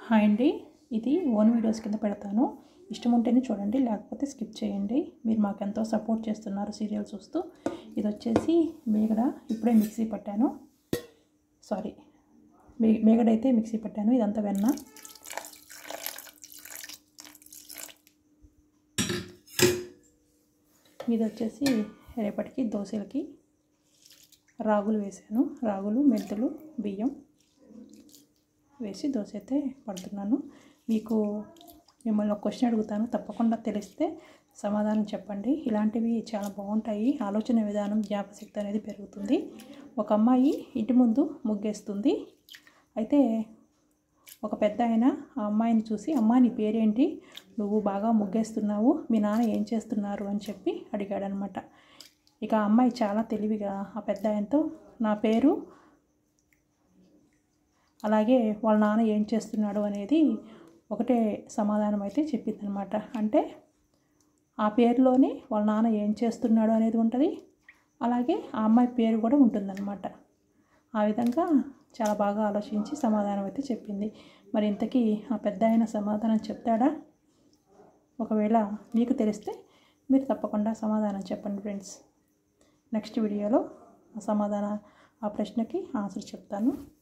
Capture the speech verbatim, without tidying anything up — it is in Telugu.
హాయ్ అండి, ఇది ఓన్ వీడియోస్ కింద పెడతాను. ఇష్టం ఉంటేనే చూడండి, లేకపోతే స్కిప్ చేయండి. మీరు మాకు ఎంతో సపోర్ట్ చేస్తున్నారు సీరియల్ చూస్తూ. ఇది వచ్చేసి మేగడ, ఇప్పుడే మిక్సీ పట్టాను. సారీ, మే మేగడ అయితే మిక్సీ పట్టాను. ఇదంతా వెన్న. ఇది వచ్చేసి రేపటికి దోశలకి రాగులు వేసాను. రాగులు, మెంతులు, బియ్యం వేసి దోశ అయితే పడుతున్నాను. మీకు మిమ్మల్ని ఒక క్వశ్చన్ అడుగుతాను, తప్పకుండా తెలిస్తే సమాధానం చెప్పండి. ఇలాంటివి చాలా బాగుంటాయి. ఆలోచన విధానం, జ్ఞాపకశక్తి అనేది పెరుగుతుంది. ఒక అమ్మాయి ఇంటి ముందు ముగ్గేస్తుంది. అయితే ఒక పెద్ద ఆయన ఆ అమ్మాయిని చూసి, అమ్మాయి నీ పేరేంటి, నువ్వు బాగా ముగ్గేస్తున్నావు, మీ నాన్న ఏం చేస్తున్నారు అని చెప్పి అడిగాడనమాట. ఇక ఆ అమ్మాయి చాలా తెలివిగా ఆ పెద్ద ఆయనతో, నా పేరు అలాగే వాళ్ళ నాన్న ఏం చేస్తున్నాడు అనేది ఒకటే సమాధానం అయితే చెప్పిందనమాట. అంటే ఆ పేరులోనే వాళ్ళ నాన్న ఏం చేస్తున్నాడు అనేది ఉంటుంది, అలాగే ఆ అమ్మాయి పేరు కూడా ఉంటుందన్నమాట. ఆ విధంగా చాలా బాగా ఆలోచించి సమాధానం అయితే చెప్పింది. మరి ఇంతకీ ఆ పెద్ద ఆయన సమాధానం చెప్తాడా? ఒకవేళ మీకు తెలిస్తే మీరు తప్పకుండా సమాధానం చెప్పండి ఫ్రెండ్స్. నెక్స్ట్ వీడియోలో ఆ సమాధానం, ఆ ప్రశ్నకి ఆన్సర్ చెప్తాను.